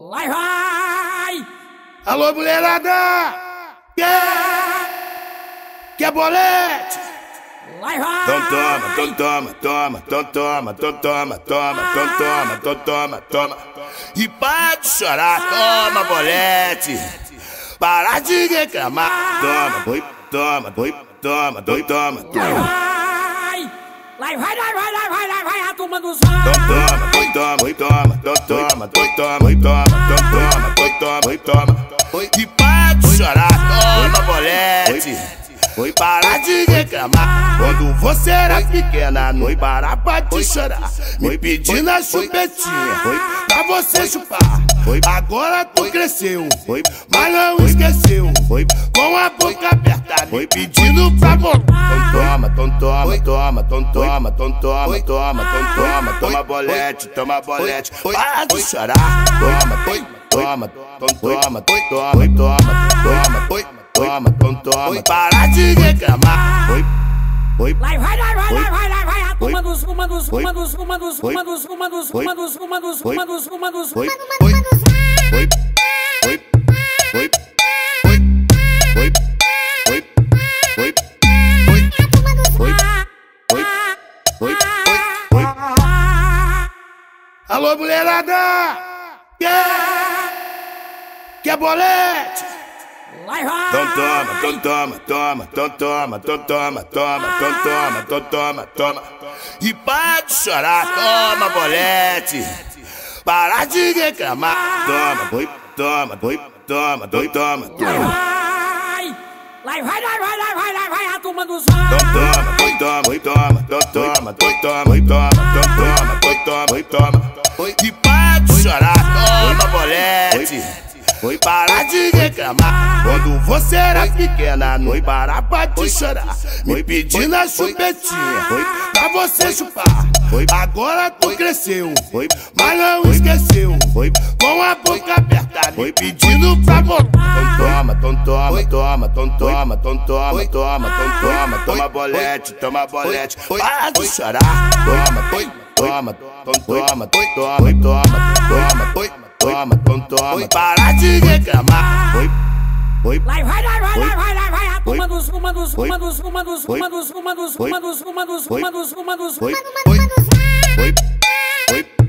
Vai, vai! Alô, mulherada! Quer bolete? Vai, vai! Então toma, então toma, toma, então toma, então toma, toma, então toma, então toma, toma. E para de chorar, toma bolete. Para de reclamar, toma, foi, toma, foi, toma, foi, toma, toma. Vai, vai, vai, vai, vai, vai, vai, vai, a turma dos vai! Então toma, foi, toma, foi, toma, então toma, foi, toma, foi, toma, então toma, foi, toma, foi, toma. E para de chorar, toma bolete. Foi parar de reclamar. Quando você era pequena, não foi parar pra te chorar. Me pedindo a chupetinha, foi pra você chupar. Agora tu cresceu, mas não esqueceu. Com a boca aperta, foi pedindo pra botar. Toma, toma, toma, toma, toma, toma, toma, toma, toma bolete, toma bolete. Para de chorar, toma, toma, toma, toma, toma, toma. Toma, toma, para de reclamar. Vai, vai, vai, vai, vai, vai, vai, vai, a turma dos, uma dos, uma dos, uma dos, uma dos, uma dos, uma dos, uma dos, uma dos, uma dos, uma Alô, mulherada! Quer bolete? Vai, vai! Então toma, então toma, toma, então toma, então toma, toma, então toma, então toma, toma. E para de chorar, toma bolete. Para de reclamar, toma, foi, toma, foi, toma, foi, toma, toma. Vai, vai, vai, vai, vai, vai, vai, vai, a turma dos vai! Então toma, foi, toma, foi, toma, então toma, foi, toma, foi, toma, então toma, foi, toma, foi, toma. E para de chorar, toma bolete. Foi parar de reclamar. Quando você era pequena, não foi parar pra te chorar. Me pedindo a chupetinha, foi pra você chupar. Agora tu cresceu, mas não esqueceu. Com a boca aperta, foi pedindo pra botar. Toma, toma, toma, toma, toma, toma, toma bolete, toma bolete. Para de chorar, toma, toma, toma, para de reclamar. Vai, vai, vai, vai, vai, vai, vai, vai, a turma dos, uma dos, uma dos, uma dos, uma dos, uma dos, uma dos, uma dos, uma dos, uma dos, uma dos, uma dos, uma dos,